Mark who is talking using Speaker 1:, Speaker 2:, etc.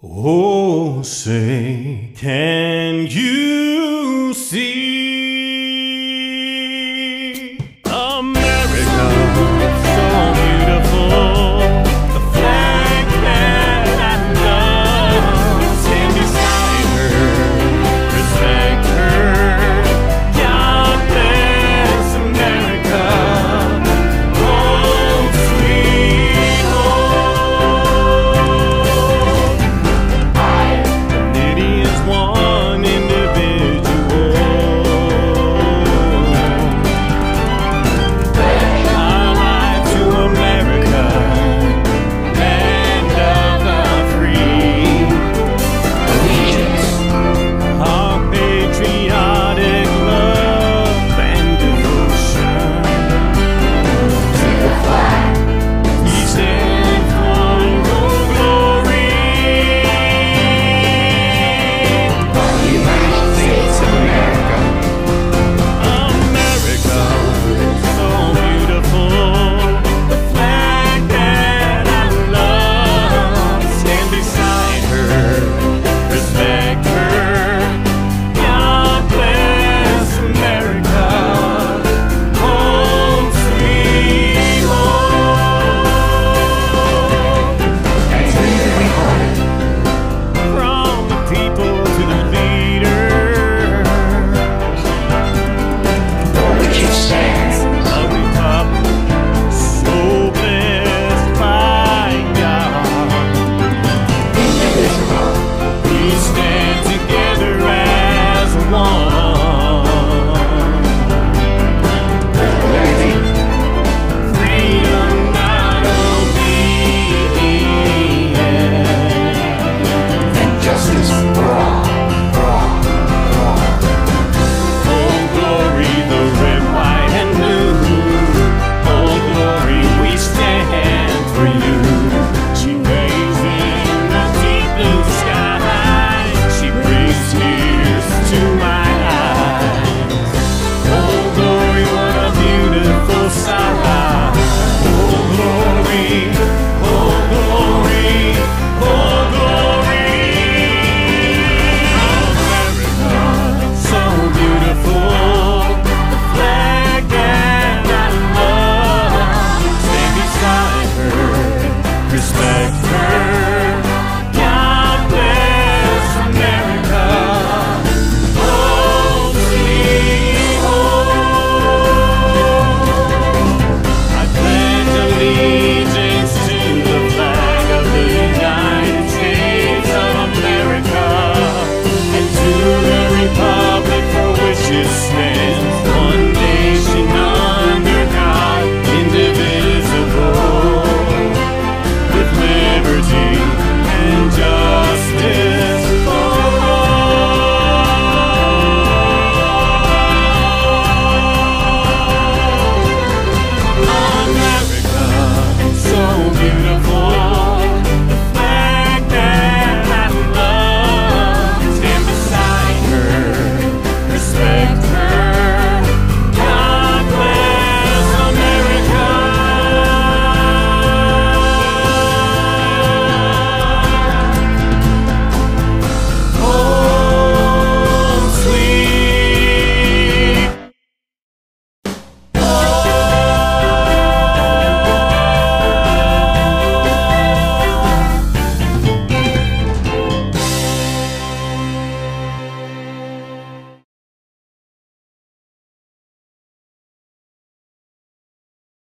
Speaker 1: Oh, say, can you see America so beautiful? The flag that I love, stand beside her, respect her. God bless America, home sweet home. It is one individual. Our life to America, land of the free. Allegiance, our patriotic love and devotion. To the flag we stand for your glory.
Speaker 2: United States of America.
Speaker 1: America, so beautiful. The flag that I love, stand beside her, respect her. God bless America, home sweet home.
Speaker 2: That's legally home.
Speaker 1: From the people to the leaders,
Speaker 2: Which it stands.
Speaker 1: ugly top, so blessed by God.
Speaker 2: Indivisible.
Speaker 1: We stand together as one.
Speaker 2: Liberty.
Speaker 1: Freedom, not obedience.
Speaker 2: And justice for all. For all. For all.
Speaker 1: Oh glory, the red, white, and blue. Oh glory, we stand for you. She waves in the deep blue sky. She brings tears to my eyes. Oh glory, what a beautiful sight. Oh glory, oh glory, oh glory. America, so beautiful. The flag that I love, stand beside her, respect